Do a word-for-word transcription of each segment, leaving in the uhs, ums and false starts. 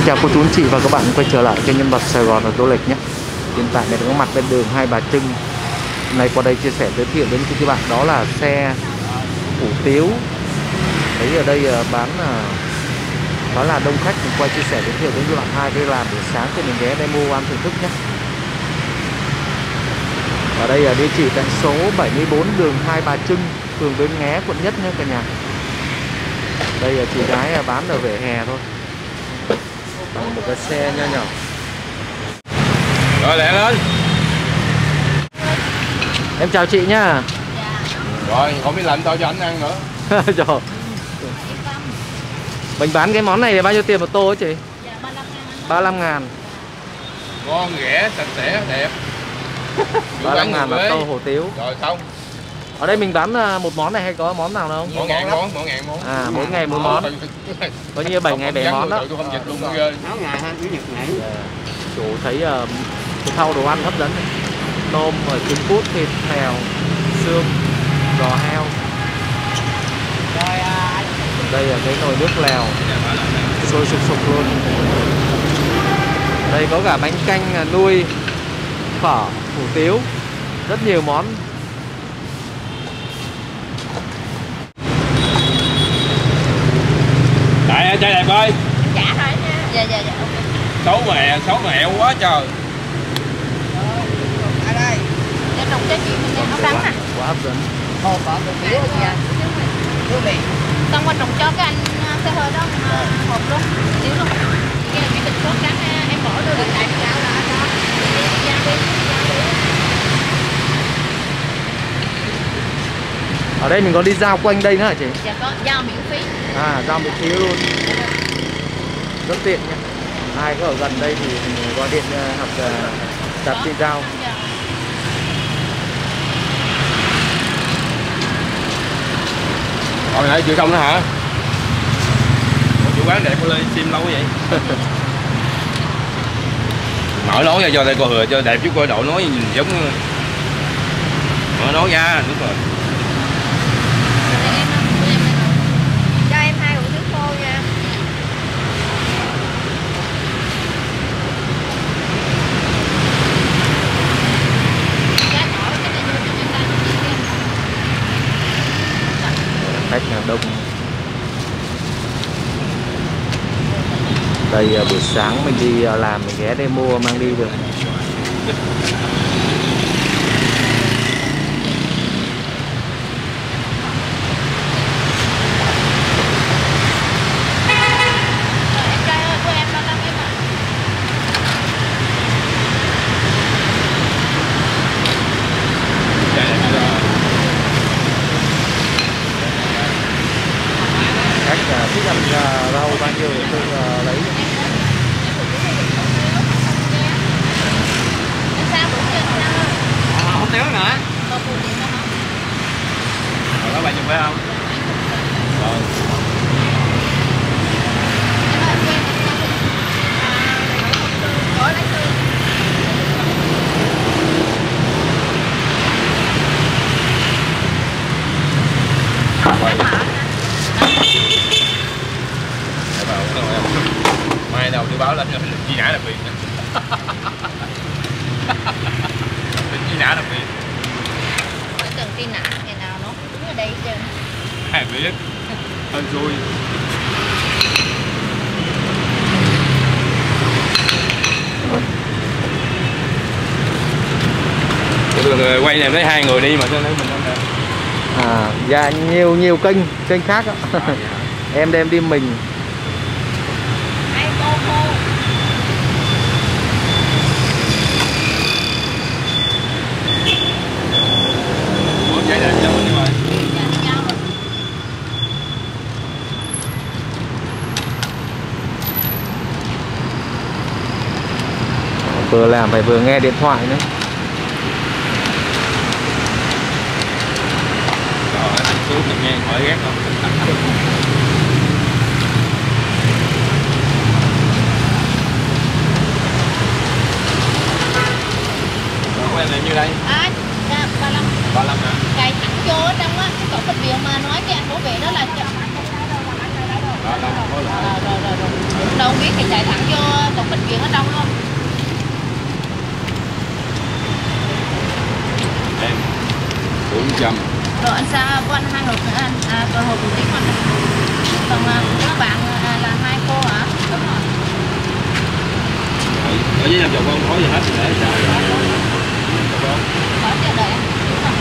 chào cô chú anh chị và các bạn quay trở lại kênh Nhân Vật Sài Gòn ở Tô Lịch nhé. Hiện tại mình đang có mặt bên đường Hai Bà Trưng. Hôm nay qua đây chia sẻ giới thiệu đến các bạn đó là xe hủ tiếu. Thấy ở đây bán đó là đông khách, mình quay chia sẻ giới thiệu đến các bạn hai cái làm buổi sáng thì mình ghé đây mua ăn thưởng thức nhé. Ở đây là địa chỉ tại số bảy mươi bốn đường Hai Bà Trưng, phường Bến Nghé, quận Nhất nhé cả nhà. Đây là chị gái bán ở vỉa hè thôi. Bằng một cái xe nho nhỏ. Rồi lẹ lên. Em chào chị nhá. Rồi không biết lạnh tao cho anh ăn nữa. Trời. Mình bán cái món này là bao nhiêu tiền một tô hả chị? Dạ, ba mươi lăm ngàn. Ngon rẻ, sạch sẽ, đẹp. ba mươi lăm ngàn là tô hủ tiếu. Rồi xong. Ở đây mình bán một món này hay có món nào đâu? Mỗi ngàn món, mỗi ngàn món. À, mỗi ngày mỗi món. Có như bảy ngày bảy món đó. Tôi không dịch luôn ghê. sáu ngày ha, chủ nhật ngày. Chủ thấy uh, cái thau đồ ăn hấp dẫn này. Tôm rồi trứng cút, thịt heo, xương, giò heo. Rồi à, đây là cái nồi nước lèo, sôi sục sục luôn. Đây có cả bánh canh nuôi, phở, hủ tiếu, rất nhiều món. Đại trai đẹp ơi. trả thôi nha. Dạ dạ dạ. Xấu mẹ, xấu mẹ quá trời. Ở đây. Để trồng cho chị mình áo đắng nè. Quá hấp dẫn. Hộp ở bên phía dạ. Thú vị. Xong qua trồng cho cái anh xe hơi đó mà hộp luôn, xíu luôn. Cái này cái thịt sốt trắng em bỏ đưa lại đại cháo đó đó. Ở đây mình có đi giao quanh đây nữa hả chị? Dạ có, giao miễn phí. À, giao miễn phí luôn. Rất tiện nhé. Ai có ở gần đây thì mình gọi điện hoặc đặt trên giao. Rồi nãy chưa xong nữa hả? Một chủ quán đẹp có lên sim lâu vậy? Mở nói ra cho đây coi cho đẹp chứ coi độ nói nhìn giống. Mở nói ra đúng rồi. Cho em hai hủ tiếu khô nha. Khách là đông. Đây buổi sáng mình đi làm mình ghé đây mua mang đi được. Thích ăn rau bao nhiêu để tôi uh, lấy. À, không thiếu nữa. Rồi đó bạn chụp phải không? Rồi. Mai đầu tôi báo lên cho truy nã đặc biệt nữa. Truy nã đặc biệt. Mỗi tuần truy nã ngày nào nó cũng đứng ở đây chứ. Ai biết. Hên xui. Tôi quay này thấy hai người đi mà cho nên mình không thể. À, dạ nhiều nhiều kênh kênh khác đó. À, dạ. Em đem đi mình. Vừa làm phải vừa nghe điện thoại nữa. Rồi, anh xuống mình nghe hỏi ghét không? Rồi, em làm như đây? À, ba mươi lăm. ba mươi lăm hả? Cài thẳng vô ở trong á, cái cổng bệnh viện mà nói cái anh bảo vệ đó là Rồi, rồi, rồi, rồi. Rồi, rồi, rồi, rồi. Đâu không biết thì chạy thẳng vô cổng bệnh viện ở trong luôn. Em bốn trăm. Rồi anh xa của anh hai hộp nữa anh. À, còn hộp hủ tiếu anh. Còn à, các bạn à, là hai cô hả? Đúng rồi. Ở dưới em chồng con nói gì hết để trả. Khỏi chờ đợi anh. Đúng không?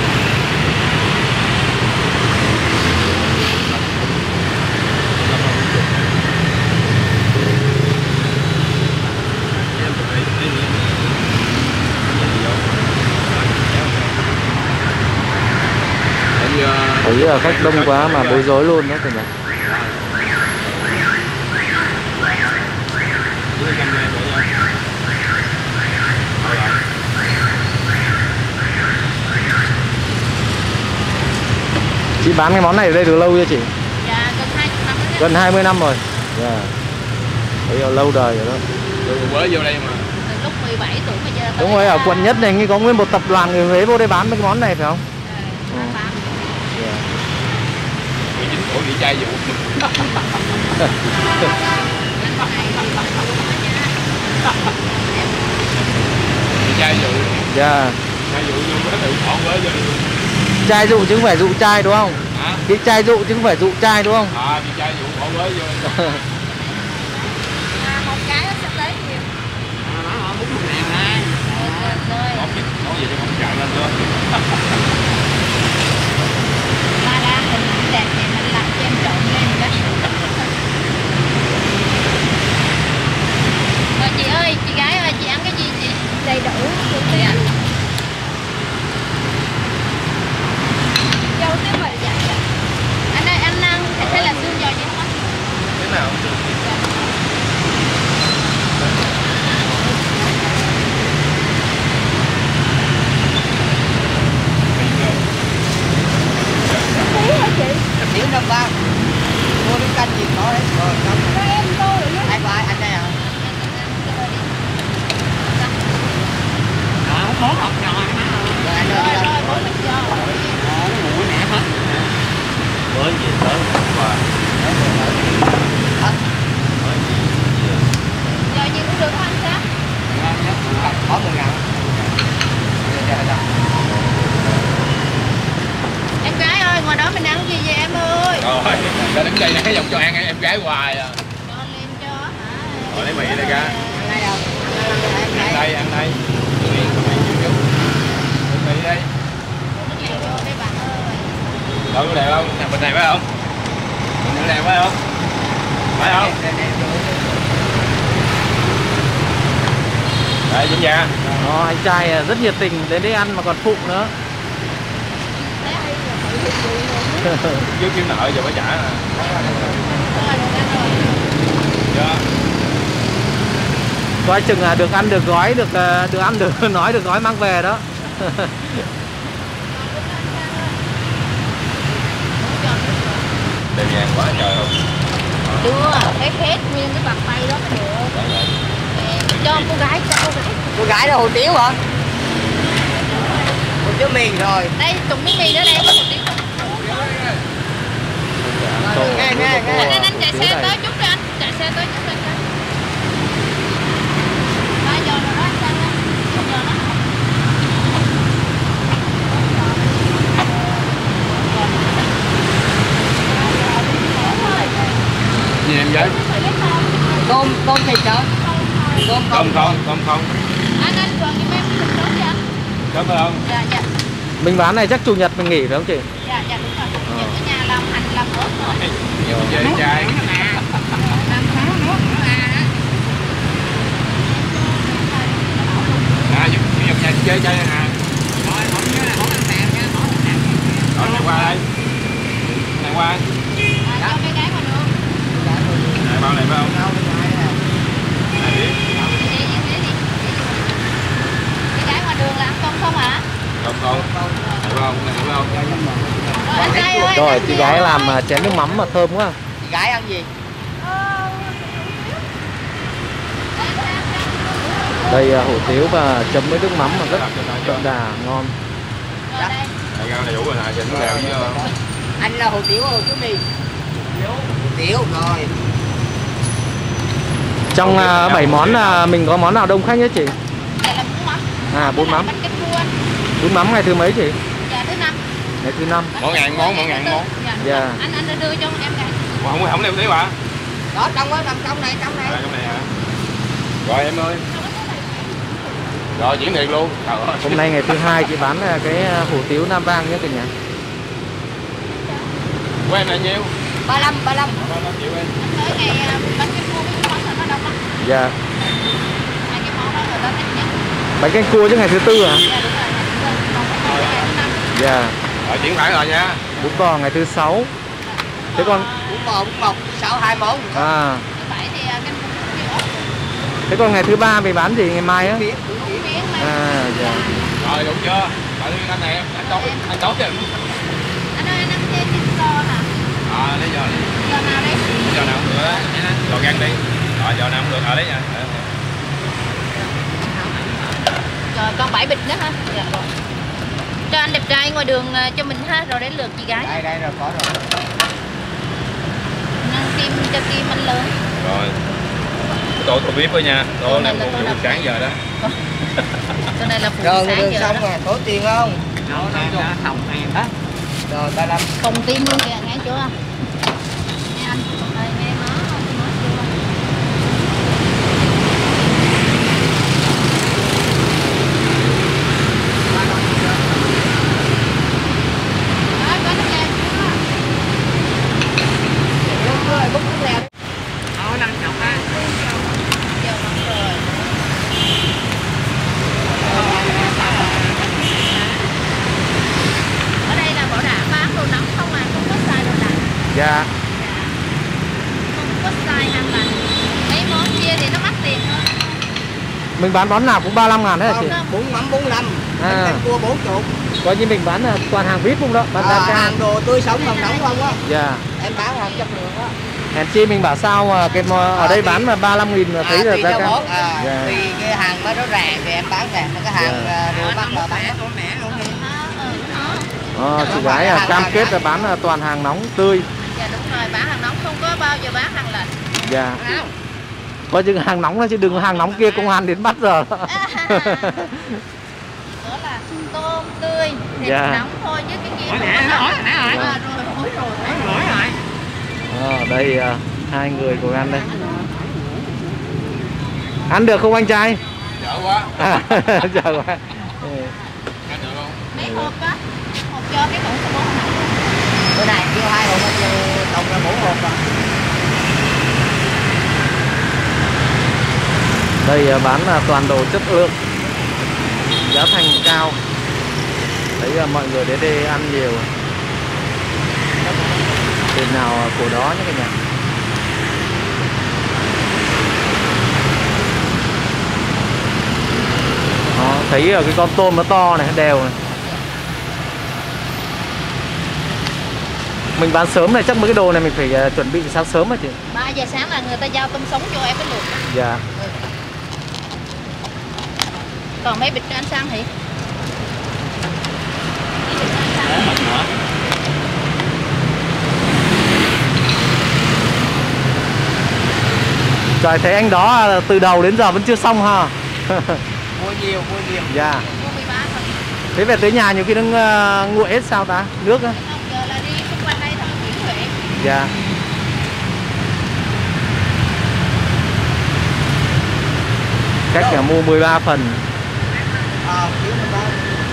Thấy là khách đông quá mà bối rối luôn đó cả nhà. Chị bán cái món này ở đây được lâu chưa chị? Dạ gần hai mươi năm rồi. Gần hai mươi năm rồi. Dạ. Thấy là lâu đời rồi đó. Mới vô đây mà. Từ lúc mười bảy tuổi mà giờ tới Đúng rồi, ở là- quận Nhất này có nguyên một tập đoàn người Huế vô đây bán mấy cái món này phải không? Ờ, bán. Dạ. mười chín tuổi bị chai vụ. Bị chai vụ. Dạ. Chai vụ vô có tự bỏ với vô. Chai dụ chứ không phải dụ chai đúng không? Hả? Cái chai dụ chứ không phải dụ chai đúng không? À, bị chai vụ bỏ với vô. À, một cái nó sắp tới nhiều. Nó bốn mươi ngàn hai. Rồi. Nói gì, nói gì cho không chạy lên nữa. Ba đa hình đẹp thì mình làm cho em trộn lên đó. Rồi chị ơi, chị gái ơi, chị ăn cái gì chị? Đầy đủ. Dạ. Dâu tiếng mày dạ dạ. Anh ơi, anh ăn hay là xương giò vậy không? Thế nào? Tiểu năm ba mua nước canh gì có đấy rồi xong rồi em tô rồi ai qua anh đây à đó bốn hộp nhỏ rồi anh Rồi ơi rồi, bốn thịt giò. nó ngủ nè hết Mới gì tới qua. Giò gì cũng được không anh Sam? có một ngàn Em gái ơi, ngoài đó mình ăn gì vậy em ơi? Rồi, ta đứng đây nãy dòng cho ăn em gái hoài à. Cho lên cho hả? Rồi lấy mì đây ra. ăn đây đâu Ăn đây, ăn đây. Mì, mì chút chút. Mì đây. Nước này vô đây bạn ơi. Đâu có đẹp không? Nè bên này phải không? Bên này đẹp phải không? Phải không? Đây dính ra. Đó, anh trai rất nhiệt tình đến đây ăn mà còn phụ nữa. Chứ kiếm nợ giờ phải trả nè. Rồi, được ăn rồi. Chưa? Coi chừng là được ăn được gói, được được ăn được nói được gói mang về đó. Đẹp vàng quá trời không? Đưa, hết hết nguyên cái bàn tay đó mới được. Cho cô gái, cho cô gái. cô gái đó hủ tiếu hả hủ tiếu mì rồi Đây, trùng miếng mì nữa đây, có một tiếng không? nghe nghe nghe Anh, anh, anh chạy xe tới chút đi anh, chạy xe tới chút đi anh. Ba giờ rồi đó anh Sang á, một giờ đó. Gì em gái? tôm tôm thịt hả tôm Không không, không không. Anh, anh còn giùm em thịt sốt vậy anh? Đúng không? Dạ, dạ. Mình bán này chắc chủ nhật mình nghỉ phải không chị? Dạ, dạ đúng rồi. Giờ ở nhà làm hành làm ớt rồi. Nhiều chơi trai. Làm tháng nữa à. À, giúp giúp nhà chơi chơi à. rồi không nhớ là không ăn tèm nha không ăn tèm Rồi này qua đây. Này qua. À, cho mấy cái mà được. Này bao này phải không? Này đi. Đi, đi, đi, đi. Mấy cái ngoài đường là ăn con không hả? Không không. Này phải không? Này phải không? Rồi anh trai ơi. Rồi anh chị gì gái ơi? làm à, chén nước mắm mà thơm quá. chị gái ăn gì Đây à, hủ tiếu và chấm với nước mắm mà rất đậm đà ngon. Rồi đây. Này rau đầy đủ rồi nè, chỉnh đều với anh là hủ tiếu hủ tiếu mì tiếu rồi. Trong uh, bảy món là mình có món nào đông khách nhất chị? Đây là bún mắm. À, bún mắm. Bánh canh cua. Bún mắm ngày thứ mấy chị? Dạ thứ năm. Ngày thứ năm. Mỗi ngàn món, mỗi ngàn món. Dạ. Anh anh đã đưa cho em cái. Không không đem tiếu hả? Đó trong đó nằm trong này, trong này. À, trong này hả? Rồi em ơi. Rồi chuyển tiền luôn. Trời ơi. Hôm nay ngày thứ hai chị bán là cái hủ tiếu Nam Vang nhé cả nhà. Của em là nhiêu? ba mươi lăm, ba mươi lăm. ba mươi lăm triệu em. Tới ngày bánh canh cua với món nó đông lắm. Dạ. Hai cái món đó người ta thích nhất. Bánh canh cua chứ ngày thứ tư à? Dạ đúng rồi. Còn bánh canh ngày thứ năm. Dạ. Rồi chuyển khoản rồi nha. Bún bò ngày thứ sáu. Thế còn Bún bò, bún bò, sáu hai món. à, Thứ bảy thì canh cua ốc. thế còn ngày thứ ba mình bán gì ngày mai á? Miếng, Miếng này. À, dạ. Rồi đúng chưa? Bạn anh này anh tốt anh tốt chứ. Anh ơi anh ăn thêm thịt bò hả? À lấy giờ đi. Giờ nào đây? Giờ nào cũng được á. Rồi gan đi. Rồi giờ nào cũng được. Ờ lấy nha. Rồi còn bảy bịch nữa ha. Dạ rồi. Cho anh đẹp trai ngoài đường cho mình ha, rồi đến lượt chị gái. đây đây rồi có rồi. Ăn tim cho tim anh lớn. Rồi. Tôi tôi biết với nha. Tôi làm phục vụ sáng giờ đó. Cái này là phụ Rồi sáng đường giờ xong đó. rồi, có tiền không? Nó nó không tiền đó. Rồi ba mươi lăm. Cùng tim luôn kìa, nghe chưa? Nghe anh, đây nghe nó, nó chưa? Đó, có nước lèo chưa? Rồi bút nước lèo. Ờ, năm chục ha. Giờ mặn rồi. Ở đây là bảo đảm bán đồ nóng không à, không có xài đồ lạnh. Dạ. Không có xài hàng lạnh. Mấy món kia thì nó mắc tiền hơn. Mình bán món nào cũng ba mươi lăm ngàn đấy hả chị? Bún mắm bốn mươi lăm. À. Bánh canh cua bốn mươi. Coi như mình bán là toàn hàng vip không đó? Bán À, giá cao. hàng đồ tươi sống không nóng không á. Dạ. Em bán hàng chất lượng á. Hèn chi mình bảo sao mà cái mò- ở đây bán mà ba mươi lăm nghìn mà thấy À, là tùy giá theo cao. món. À, Dạ. tùy cái hàng mà nó rẻ thì em bán rẻ, mà cái hàng Dạ. à, đồ mắc là bán mắc. Ờ, chị gái à, cam kết là bán là toàn hàng nóng tươi. Dạ đúng rồi, bán hàng nóng không có bao giờ bán hàng lạnh. Dạ. Coi chừng hàng nóng đó chứ đừng có hàng nóng kia công an đến bắt giờ. Đó là tôm tươi, thịt Dạ. nóng thôi chứ cái kia Hỏi không nè, có hỏi nóng. nè, hỏi. À, rồi, hỏi rồi, hỏi Hỏi rồi. Ờ, đây à, hai người cùng ăn đây. Ăn được không anh trai? Chợ quá. À, chào quá. Ừ. Ăn được không? mấy hộp á, hộp cho cái củ sô bông nóng. Bữa này kêu hai hộp, tổng là bốn hộp rồi. Đây à, bán là toàn đồ chất lượng, giá thành cao. Đấy là mọi người đến đây ăn nhiều. Tiền nào của đó nhé cả nhà. Đó, thấy ở cái con tôm nó to này, đều này. Mình bán sớm này chắc mấy cái đồ này mình phải uh, chuẩn bị sáng sớm hả chị? ba giờ sáng là người ta giao tôm sống cho em cái luộc. Dạ. Còn mấy bịch cho anh sang thì? Trời, thấy anh đó là từ đầu đến giờ vẫn chưa xong ha. Mua nhiều, mua nhiều. Dạ. Mua mười ba thôi. Thế về tới nhà nhiều khi nó uh, nguội hết sao ta? Nước á? Không, giờ là đi xung quanh đây thôi, Nguyễn Huệ. Dạ. Cách là mua mười ba phần. À, kiếm một bao.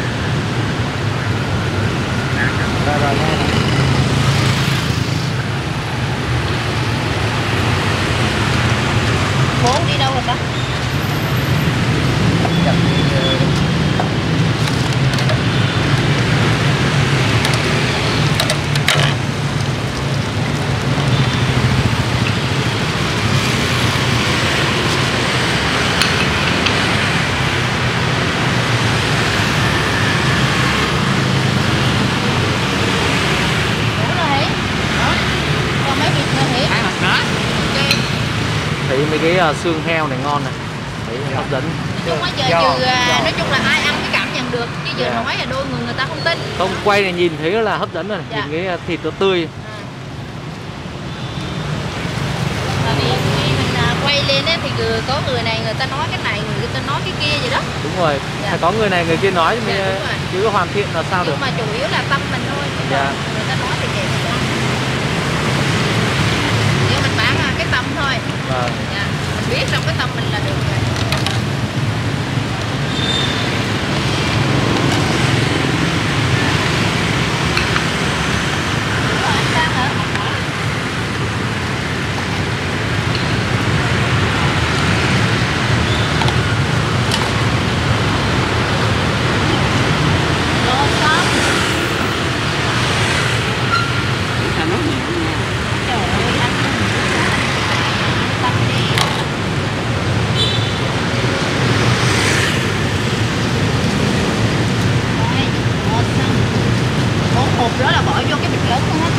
Rồi rồi nha. Bốn đi đâu rồi ta? Bốn rồi hỉ? Đó. Còn mấy bịch nữa hỉ? Hai mặt nữa. Ok. Thấy mấy cái uh, xương heo này ngon này. Thấy hấp dẫn. Nói chung á giờ Giò, trừ à, giò. nói chung là ai ăn cái cảm nhận được, chứ giờ Dạ. nói là đôi người người ta không tin. Không, quay này nhìn thấy là hấp dẫn rồi. Dạ. Nhìn cái uh, thịt nó tươi. À. người có người này người ta nói cái này, người ta nói cái kia vậy đó. Đúng rồi, Dạ. phải có người này người kia nói Dạ, mới đúng rồi. chứ có hoàn thiện là sao được. Nhưng mà chủ yếu là tâm mình thôi. Dạ. Người ta nói thì vậy thôi. Nếu mình bán cái tâm thôi. Vâng. Dạ. Mình biết trong cái tâm mình là được rồi. Ủa, anh Sang hả? Anh nói nhiều nha. Trời ơi, anh tâm đi. Đây, một xong. Một hộp đó là bỏ vô cái bịch lớn luôn á.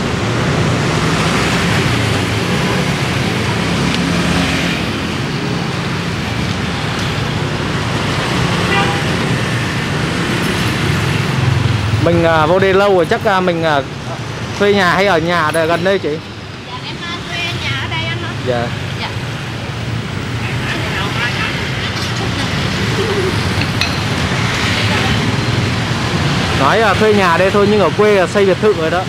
Mình à, vô đây lâu rồi chắc à, mình à, thuê nhà hay ở nhà đây, gần đây chị? Dạ em à, thuê nhà ở đây anh hả? Dạ. Dạ. Nói là thuê nhà đây thôi nhưng ở quê là xây biệt thự rồi đó.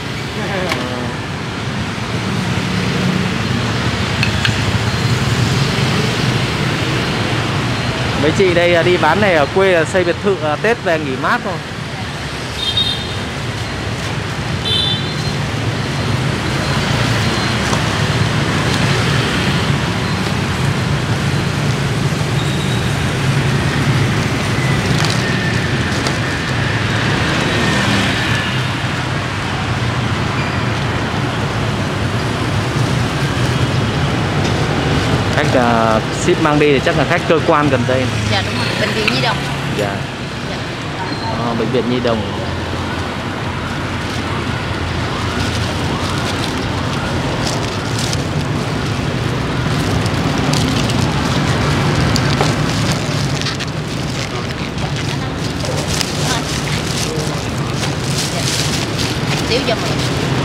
Mấy chị đây à, đi bán này ở quê là xây biệt thự à, Tết về nghỉ mát thôi. Khách uh, ship mang đi thì chắc là khách cơ quan gần đây. Dạ đúng rồi, bệnh viện Nhi đồng. Dạ. Dạ. Ờ, bệnh viện Nhi đồng. Xíu cho mình.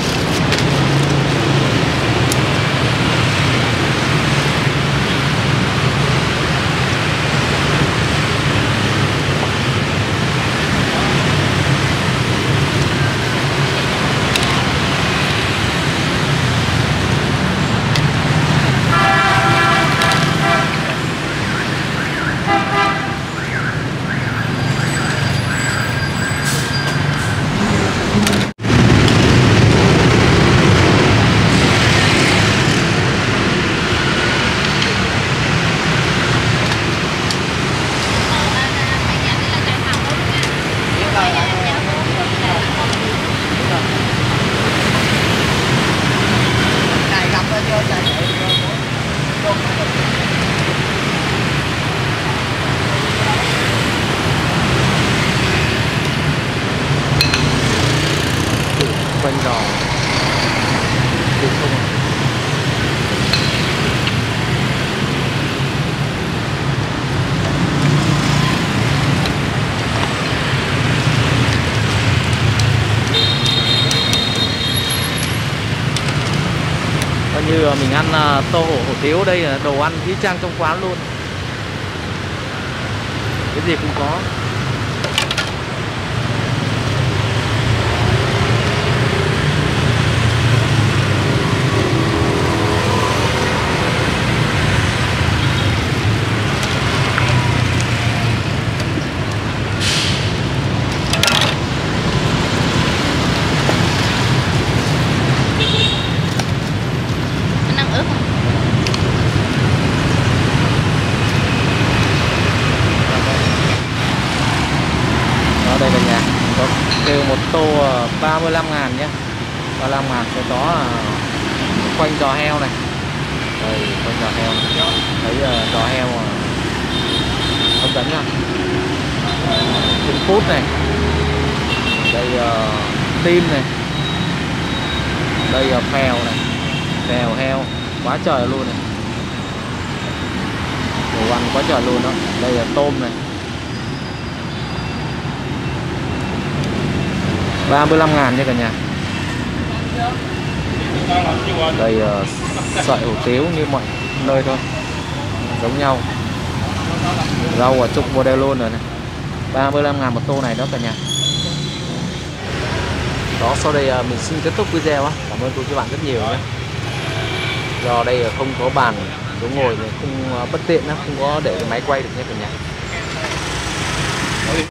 Này gặp nó vô chạy chạy vô. Quanh đò. Đúng không ạ? Coi như mình ăn uh, tô hổ hổ tiếu đây là đồ ăn y chang trong quán luôn. Cái gì cũng có. Anh ăn ướt không? Đó, đây là nhà. Có kêu một tô ba mươi lăm ngàn nhé. ba mươi lăm ngàn sẽ có uh, khoanh giò heo này. Đây, khoanh giò heo này. Thấy uh, giò heo uh, hấp dẫn nha. Trứng cút này. Đây uh, tim này. Đây là uh, phèo này. Phèo heo. Quá trời luôn này. Đồ ăn quá trời luôn đó. Đây là tôm này. ba mươi lăm ngàn nha cả nhà. Đây uh, sợi hủ tiếu như mọi nơi thôi. giống nhau. Rau ở trục model luôn rồi này, ba mươi lăm ngàn một tô này đó cả nhà. Đó, sau đây mình xin kết thúc video á. Cảm ơn cô chú bạn rất nhiều nhé. Do đây không có bàn chỗ ngồi, không bất tiện, không có để cái máy quay được nha cả nhà.